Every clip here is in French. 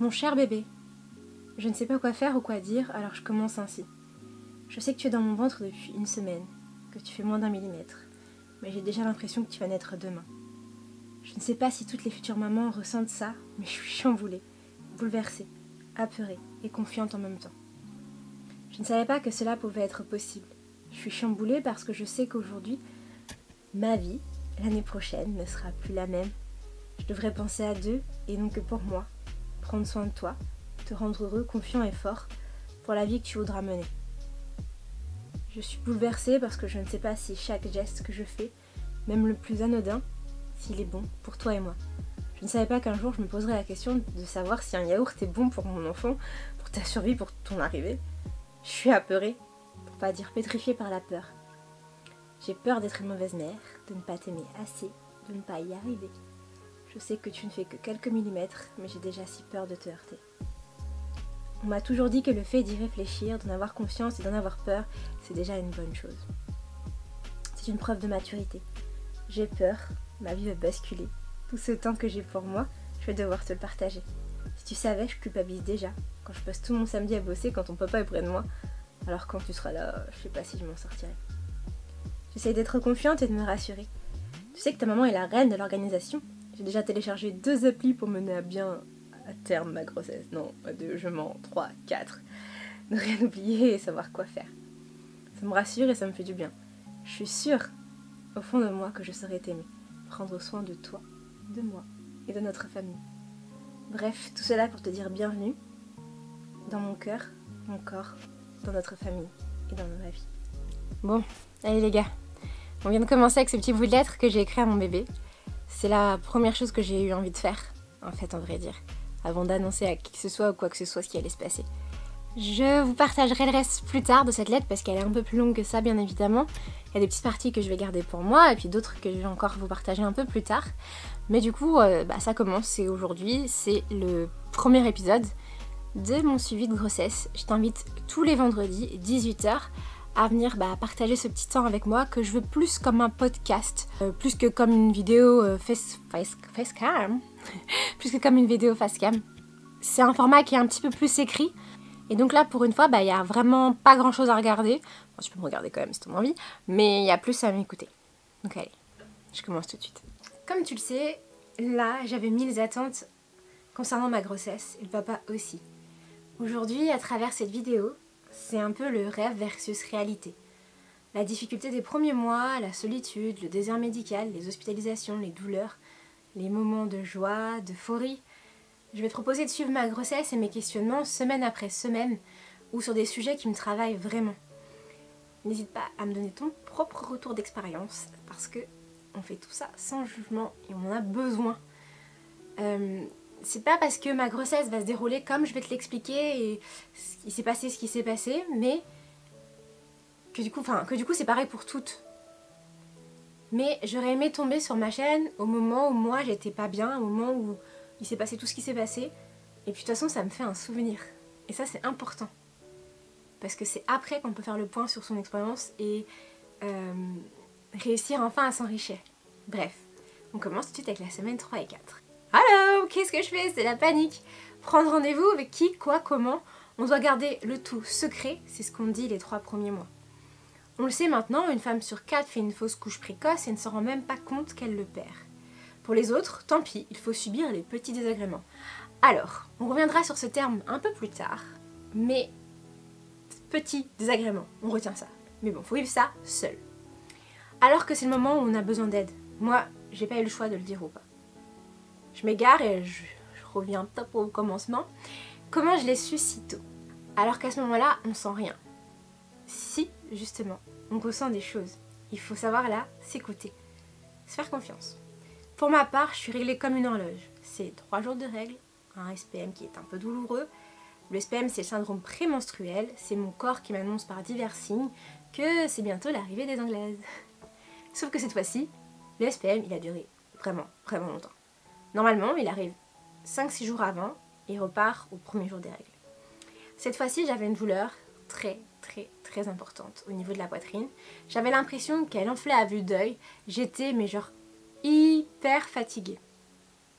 Mon cher bébé, je ne sais pas quoi faire ou quoi dire, alors je commence ainsi. Je sais que tu es dans mon ventre depuis une semaine, que tu fais moins d'1 millimètre, mais j'ai déjà l'impression que tu vas naître demain. Je ne sais pas si toutes les futures mamans ressentent ça, mais je suis chamboulée, bouleversée, apeurée et confiante en même temps. Je ne savais pas que cela pouvait être possible. Je suis chamboulée parce que je sais qu'aujourd'hui, ma vie, l'année prochaine, ne sera plus la même. Je devrais penser à deux et non que pour moi, prendre soin de toi, te rendre heureux, confiant et fort pour la vie que tu voudras mener. Je suis bouleversée parce que je ne sais pas si chaque geste que je fais, même le plus anodin, s'il est bon pour toi et moi. Je ne savais pas qu'un jour je me poserais la question de savoir si un yaourt est bon pour mon enfant, pour ta survie, pour ton arrivée. Je suis apeurée, pour pas dire pétrifiée par la peur. J'ai peur d'être une mauvaise mère, de ne pas t'aimer assez, de ne pas y arriver. Je sais que tu ne fais que quelques millimètres, mais j'ai déjà si peur de te heurter. On m'a toujours dit que le fait d'y réfléchir, d'en avoir confiance et d'en avoir peur, c'est déjà une bonne chose. C'est une preuve de maturité. J'ai peur, ma vie va basculer. Tout ce temps que j'ai pour moi, je vais devoir te le partager. Si tu savais, je culpabilise déjà. Quand je passe tout mon samedi à bosser, quand ton papa est près de moi, alors quand tu seras là, je sais pas si je m'en sortirai. J'essaye d'être confiante et de me rassurer. Tu sais que ta maman est la reine de l'organisation. J'ai déjà téléchargé 2 applis pour mener à bien à terme ma grossesse. Non, pas 2, je mens, 3, 4. Ne rien oublier et savoir quoi faire. Ça me rassure et ça me fait du bien. Je suis sûre, au fond de moi, que je saurais t'aimer. Prendre soin de toi, de moi et de notre famille. Bref, tout cela pour te dire bienvenue dans mon cœur, mon corps, dans notre famille et dans ma vie. Bon, allez les gars, on vient de commencer avec ce petit bout de lettre que j'ai écrit à mon bébé. C'est la première chose que j'ai eu envie de faire, en fait, en vrai dire, avant d'annoncer à qui que ce soit ou quoi que ce soit ce qui allait se passer. Je vous partagerai le reste plus tard de cette lettre parce qu'elle est un peu plus longue que ça, bien évidemment. Il y a des petites parties que je vais garder pour moi et puis d'autres que je vais encore vous partager un peu plus tard. Mais du coup, ça commence et aujourd'hui, c'est le premier épisode de mon suivi de grossesse. Je t'invite tous les vendredis, 18h, à venir partager ce petit temps avec moi que je veux plus comme un podcast, plus que comme une vidéo facecam, plus que comme une vidéo facecam. C'est un format qui est un petit peu plus écrit. Et donc là, pour une fois, il y a vraiment pas grand chose à regarder. Bon, tu peux me regarder quand même si tu as envie, mais il y a plus à m'écouter. Donc allez, je commence tout de suite. Comme tu le sais, là, j'avais 1000 attentes concernant ma grossesse, et le papa aussi. Aujourd'hui, à travers cette vidéo, c'est un peu le rêve versus réalité. La difficulté des premiers mois, la solitude, le désert médical, les hospitalisations, les douleurs, les moments de joie, d'euphorie. Je vais te proposer de suivre ma grossesse et mes questionnements semaine après semaine ou sur des sujets qui me travaillent vraiment. N'hésite pas à me donner ton propre retour d'expérience parce que on fait tout ça sans jugement et on en a besoin. C'est pas parce que ma grossesse va se dérouler comme je vais te l'expliquer et il s'est passé ce qui s'est passé, mais que du coup c'est pareil pour toutes. Mais j'aurais aimé tomber sur ma chaîne au moment où moi j'étais pas bien, au moment où il s'est passé tout ce qui s'est passé. Et puis de toute façon ça me fait un souvenir. Et ça c'est important. Parce que c'est après qu'on peut faire le point sur son expérience et réussir enfin à s'enrichir. Bref, on commence tout de suite avec la semaine 3 et 4. Allô, qu'est-ce que je fais? C'est la panique. Prendre rendez-vous avec qui, quoi, comment. On doit garder le tout secret, c'est ce qu'on dit les 3 premiers mois. On le sait maintenant, une femme sur 4 fait une fausse couche précoce et ne se rend même pas compte qu'elle le perd. Pour les autres, tant pis, il faut subir les petits désagréments. Alors, on reviendra sur ce terme un peu plus tard, mais petit désagrément, on retient ça. Mais bon, faut vivre ça seul. Alors que c'est le moment où on a besoin d'aide. Moi, j'ai pas eu le choix de le dire ou pas. Je m'égare et je reviens top au commencement. Comment je l'ai su si tôt? Alors qu'à ce moment-là, on sent rien. Si, justement, on ressent des choses. Il faut savoir là, s'écouter. Se faire confiance. Pour ma part, je suis réglée comme une horloge. C'est 3 jours de règles, un SPM qui est un peu douloureux. Le SPM, c'est le syndrome prémenstruel. C'est mon corps qui m'annonce par divers signes que c'est bientôt l'arrivée des Anglaises. Sauf que cette fois-ci, le SPM, il a duré vraiment, vraiment longtemps. Normalement, il arrive 5-6 jours avant et repart au premier jour des règles. Cette fois-ci, j'avais une douleur très, très, très importante au niveau de la poitrine. J'avais l'impression qu'elle enflait à vue d'œil. J'étais, mais genre, hyper fatiguée.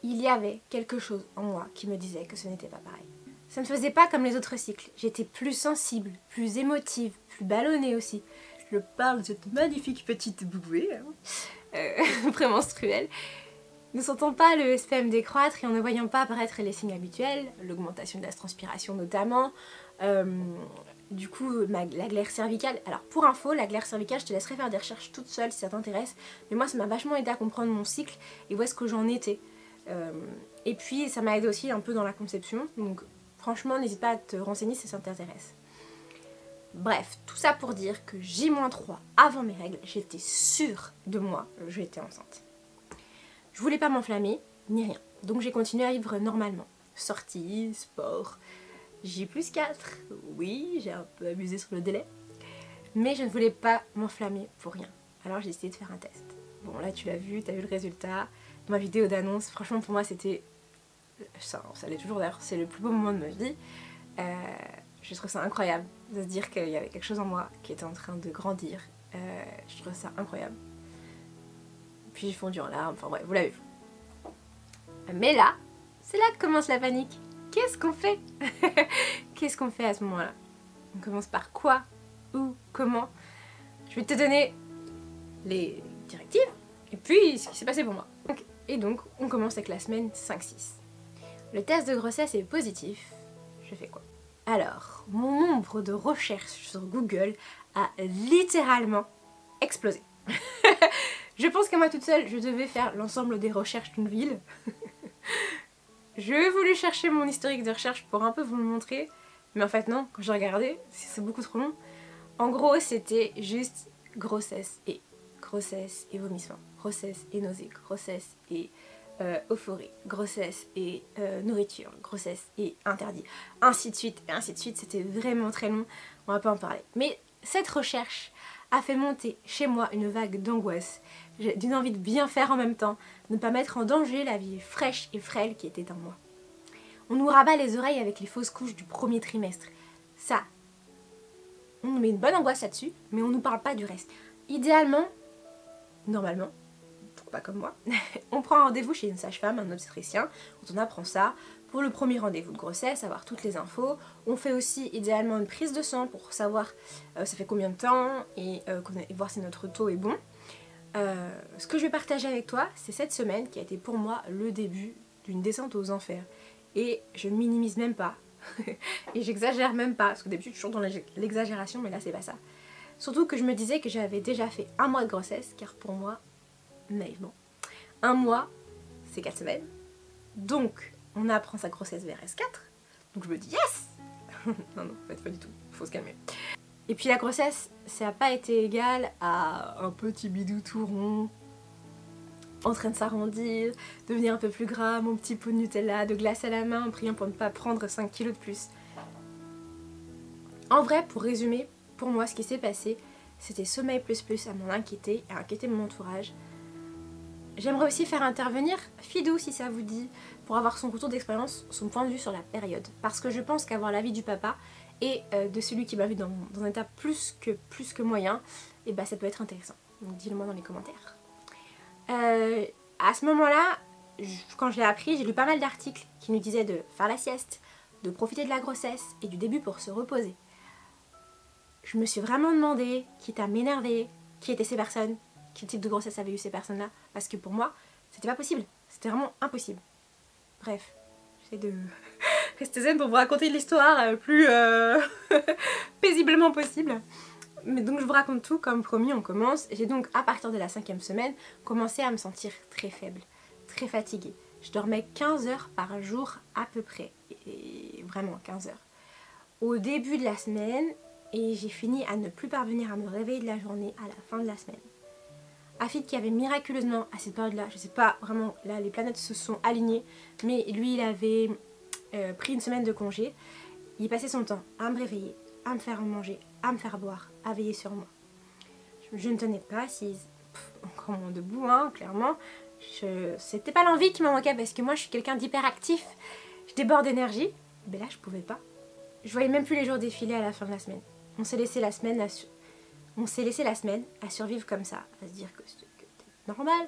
il y avait quelque chose en moi qui me disait que ce n'était pas pareil. Ça ne faisait pas comme les autres cycles. J'étais plus sensible, plus émotive, plus ballonnée aussi. Je parle de cette magnifique petite bouée prémenstruelle. Ne sentant pas le SPM décroître et en ne voyant pas apparaître les signes habituels, l'augmentation de la transpiration notamment, du coup la glaire cervicale. Alors pour info, la glaire cervicale, je te laisserai faire des recherches toute seule si ça t'intéresse, mais moi ça m'a vachement aidé à comprendre mon cycle et où est-ce que j'en étais. Et puis ça m'a aidé aussi un peu dans la conception, donc franchement n'hésite pas à te renseigner si ça t'intéresse. Bref, tout ça pour dire que J-3 avant mes règles, j'étais sûre de moi, j'étais enceinte. Je voulais pas m'enflammer, ni rien. Donc j'ai continué à vivre normalement. Sortie, sport, J+4. Oui, j'ai un peu abusé sur le délai. Mais je ne voulais pas m'enflammer pour rien. Alors j'ai décidé de faire un test. Bon là tu l'as vu, t'as vu le résultat. Ma vidéo d'annonce, franchement pour moi c'était... Ça l'est toujours d'ailleurs, c'est le plus beau moment de ma vie. Je trouve ça incroyable de se dire qu'il y avait quelque chose en moi qui était en train de grandir. Je trouve ça incroyable. Puis j'ai fondu en larmes, enfin bref, vous l'avez vu. Mais là, c'est là que commence la panique. Qu'est-ce qu'on fait? Qu'est-ce qu'on fait à ce moment-là? On commence par quoi? Où? Comment? Je vais te donner les directives et puis ce qui s'est passé pour moi. Et donc, on commence avec la semaine 5-6. Le test de grossesse est positif. Je fais quoi? Alors, mon nombre de recherches sur Google a littéralement explosé. Je pense qu'à moi toute seule, je devais faire l'ensemble des recherches d'une ville. Je voulais chercher mon historique de recherche pour un peu vous le montrer. Mais en fait non, quand j'ai regardé, c'est beaucoup trop long. En gros, c'était juste grossesse et vomissement. Grossesse et nausée, grossesse et euphorie, grossesse et nourriture, grossesse et interdit. Ainsi de suite, et ainsi de suite. C'était vraiment très long, on va pas en parler. Mais cette recherche a fait monter chez moi une vague d'angoisse, d'une envie de bien faire en même temps, de ne pas mettre en danger la vie fraîche et frêle qui était en moi. On nous rabat les oreilles avec les fausses couches du premier trimestre. Ça, on nous met une bonne angoisse là-dessus, mais on nous parle pas du reste. Idéalement, normalement, pas comme moi, on prend un rendez-vous chez une sage-femme, un obstétricien, quand on apprend ça, pour le premier rendez-vous de grossesse, avoir toutes les infos. On fait aussi idéalement une prise de sang pour savoir ça fait combien de temps et voir si notre taux est bon. Ce que je vais partager avec toi, c'est cette semaine qui a été pour moi le début d'une descente aux enfers. Et je minimise même pas, et j'exagère même pas, parce que d'habitude je suis toujours dans l'exagération, mais là c'est pas ça. Surtout que je me disais que j'avais déjà fait 1 mois de grossesse, car pour moi, naïvement, 1 mois, c'est 4 semaines. Donc, on apprend sa grossesse vers S4. Donc je me dis yes. Non, en fait pas du tout, faut se calmer. Et puis la grossesse, ça n'a pas été égal à un petit bidou tout rond, en train de s'arrondir, devenir un peu plus gras, mon petit pot de Nutella, de glace à la main, en priant pour ne pas prendre 5 kilos de plus. En vrai, pour résumer, pour moi ce qui s'est passé, c'était sommeil plus à m'en inquiéter et à inquiéter mon entourage. J'aimerais aussi faire intervenir Fidou si ça vous dit, pour avoir son retour d'expérience, son point de vue sur la période. Parce que je pense qu'avoir l'avis du papa et de celui qui m'a vu dans un état plus que moyen, et bah ça peut être intéressant. Donc dis-le moi dans les commentaires. À ce moment-là, quand je l'ai appris, j'ai lu pas mal d'articles qui nous disaient de faire la sieste, de profiter de la grossesse et du début pour se reposer. Je me suis vraiment demandé, quitte à m'énerver, qui étaient ces personnes, quel type de grossesse avaient eu ces personnes-là, parce que pour moi, c'était pas possible, c'était vraiment impossible. Bref, j'essaie de rester zen pour vous raconter l'histoire plus paisiblement possible. Mais donc je vous raconte tout, comme promis on commence. J'ai donc à partir de la 5e semaine commencé à me sentir très faible, très fatiguée. Je dormais 15 heures par jour à peu près, et vraiment 15 heures. Au début de la semaine, et j'ai fini à ne plus parvenir à me réveiller de la journée à la fin de la semaine. Afid qui avait miraculeusement à cette période là, je sais pas vraiment, là les planètes se sont alignées, mais lui il avait pris une semaine de congé, il passait son temps à me réveiller, à me faire manger, à me faire boire, à veiller sur moi. Je ne tenais pas assise, encore moins debout hein, clairement, c'était pas l'envie qui me manquait parce que moi je suis quelqu'un d'hyperactif, je déborde d'énergie, mais là je pouvais pas. Je voyais même plus les jours défiler à la fin de la semaine. On s'est laissé la semaine à survivre comme ça, à se dire que c'était normal,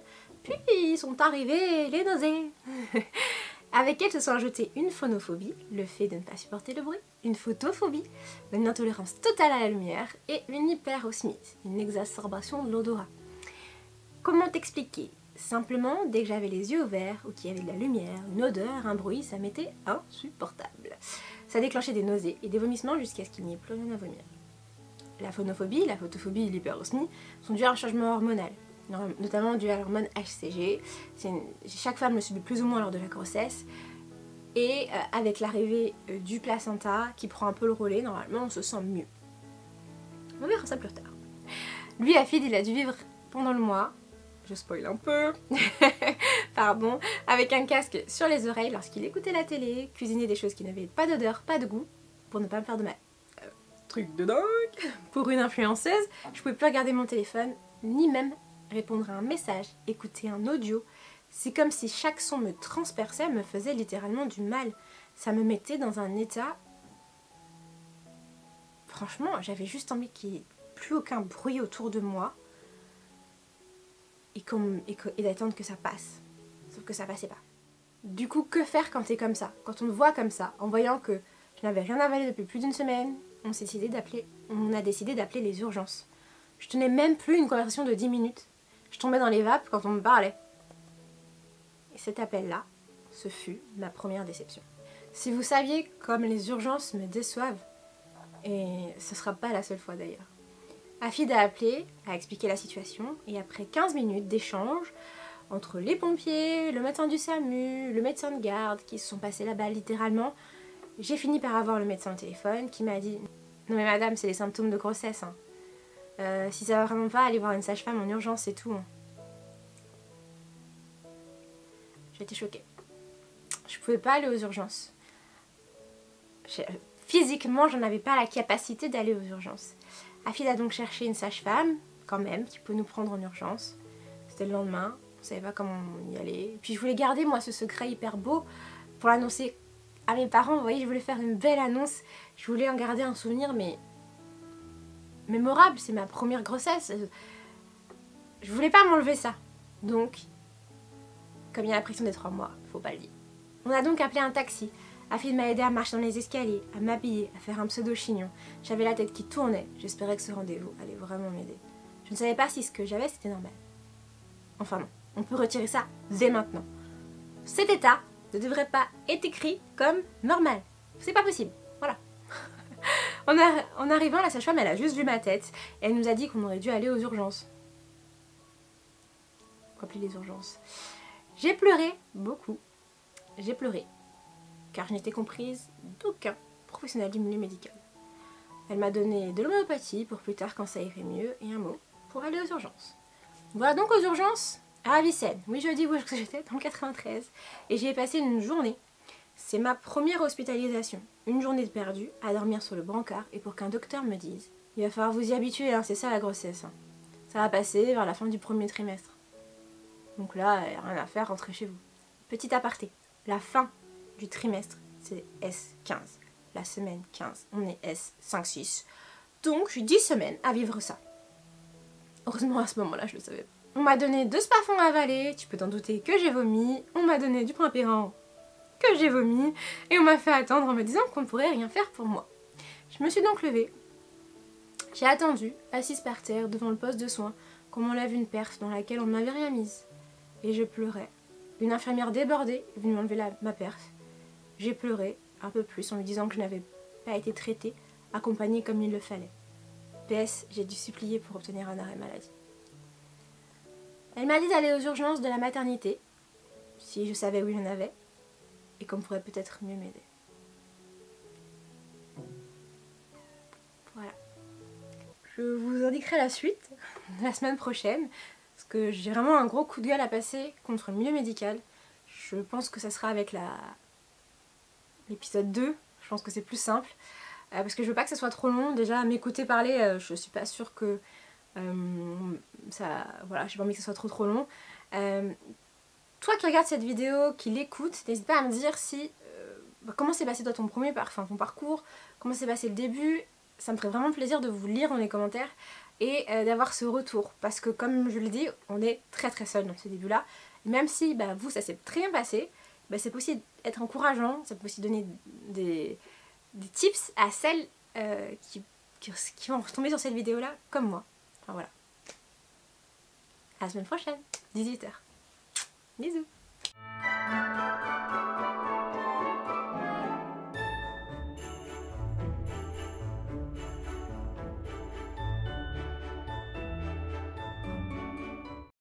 Puis sont arrivées les nausées. Avec elles se sont ajoutées une phonophobie, le fait de ne pas supporter le bruit, une photophobie, une intolérance totale à la lumière, et une hyperosmite, une exacerbation de l'odorat. Comment t'expliquer? Simplement, dès que j'avais les yeux ouverts, ou qu'il y avait de la lumière, une odeur, un bruit, ça m'était insupportable. Ça déclenchait des nausées et des vomissements jusqu'à ce qu'il n'y ait plus rien à vomir. La phonophobie, la photophobie et l'hyperosmie sont dues à un changement hormonal, notamment dû à l'hormone HCG. Chaque femme le subit plus ou moins lors de la grossesse. Et avec l'arrivée du placenta qui prend un peu le relais, normalement on se sent mieux. On verra ça plus tard. Lui, Afid, il a dû vivre pendant le mois, je spoil un peu, pardon, avec un casque sur les oreilles lorsqu'il écoutait la télé, cuisiner des choses qui n'avaient pas d'odeur, pas de goût, pour ne pas me faire de mal. Truc de dingue. Pour une influenceuse, je pouvais plus regarder mon téléphone, ni même répondre à un message, écouter un audio. C'est comme si chaque son me transperçait, me faisait littéralement du mal. Ça me mettait dans un état... Franchement, j'avais juste envie qu'il n'y ait plus aucun bruit autour de moi et d'attendre que ça passe. Sauf que ça passait pas. Du coup, que faire quand t'es comme ça? Quand on me voit comme ça, en voyant que je n'avais rien avalé depuis plus d'une semaine, on a décidé d'appeler les urgences. Je tenais même plus une conversation de 10 minutes. Je tombais dans les vapes quand on me parlait. Et cet appel-là, ce fut ma première déception. Si vous saviez comme les urgences me déçoivent, et ce sera pas la seule fois d'ailleurs. Afid a appelé, a expliqué la situation, et après 15 minutes d'échange entre les pompiers, le médecin du SAMU, le médecin de garde, qui se sont passés là-bas littéralement, j'ai fini par avoir le médecin au téléphone qui m'a dit « Non mais madame, c'est les symptômes de grossesse. Hein. Si ça va vraiment pas, allez voir une sage-femme en urgence, c'est tout. Hein. » J'étais choquée. Je pouvais pas aller aux urgences. Physiquement, j'en avais pas la capacité d'aller aux urgences. Afid a donc cherché une sage-femme, quand même, qui peut nous prendre en urgence. C'était le lendemain, on savait pas comment y aller. Puis je voulais garder, moi, ce secret hyper beau pour l'annoncer à mes parents. Vous voyez, je voulais faire une belle annonce. Je voulais en garder un souvenir, mais mémorable. C'est ma première grossesse. Je voulais pas m'enlever ça. Donc, comme il y a la pression des 3 mois, faut pas le dire. On a donc appelé un taxi. Afid m'a aidé à marcher dans les escaliers, à m'habiller, à faire un pseudo-chignon. J'avais la tête qui tournait. J'espérais que ce rendez-vous allait vraiment m'aider. Je ne savais pas si ce que j'avais c'était normal. Enfin non, on peut retirer ça dès maintenant. Cet état ne devrait pas être écrit comme normal. C'est pas possible. Voilà. En arrivant, la sage-femme, elle a juste vu ma tête et elle nous a dit qu'on aurait dû aller aux urgences. Appeler les urgences. J'ai pleuré beaucoup. J'ai pleuré car je n'étais comprise d'aucun professionnel du milieu médical. Elle m'a donné de l'homéopathie pour plus tard quand ça irait mieux et un mot pour aller aux urgences. Voilà donc aux urgences à Avicenne. Oui, je dis où est-ce que j'étais, dans le 93. Et j'y ai passé une journée. C'est ma première hospitalisation. Une journée de perdue à dormir sur le brancard et pour qu'un docteur me dise « Il va falloir vous y habituer, hein, c'est ça la grossesse. Hein. Ça va passer vers la fin du premier trimestre. » Donc là, il n'y a rien à faire, rentrez chez vous. Petit aparté, la fin du trimestre, c'est S15. La semaine 15, on est S5-6. Donc j'ai 10 semaines à vivre ça. Heureusement à ce moment-là, je le savais. On m'a donné 2 spafons à avaler, tu peux t'en douter que j'ai vomi. On m'a donné du Primapéran que j'ai vomi. Et on m'a fait attendre en me disant qu'on ne pourrait rien faire pour moi. Je me suis donc levée. J'ai attendu, assise par terre, devant le poste de soins, qu'on m'enlève une perf dans laquelle on ne m'avait rien mise. Et je pleurais. Une infirmière débordée est venue m'enlever ma perf. J'ai pleuré un peu plus en lui disant que je n'avais pas été traitée, accompagnée comme il le fallait. PS, j'ai dû supplier pour obtenir un arrêt maladie. Elle m'a dit d'aller aux urgences de la maternité, si je savais où il y en avait, et qu'on pourrait peut-être mieux m'aider. Voilà. Je vous indiquerai la suite la semaine prochaine, parce que j'ai vraiment un gros coup de gueule à passer contre le milieu médical. Je pense que ça sera avec l'épisode 2, je pense que c'est plus simple. Parce que je veux pas que ça soit trop long. Déjà, à m'écouter parler, je suis pas sûre que ça... Voilà, j'ai pas envie que ça soit trop long. Toi qui regardes cette vidéo, qui l'écoute, n'hésite pas à me dire si... comment s'est passé toi ton parcours, comment s'est passé le début. Ça me ferait vraiment plaisir de vous lire dans les commentaires. et d'avoir ce retour. Parce que comme je le dis, on est très très seul dans ce début-là. Même si vous, ça s'est très bien passé, ça peut aussi être encourageant, ça peut aussi donner des tips à celles qui vont tomber sur cette vidéo-là, comme moi. Enfin voilà. À la semaine prochaine, 18 h. Bisous.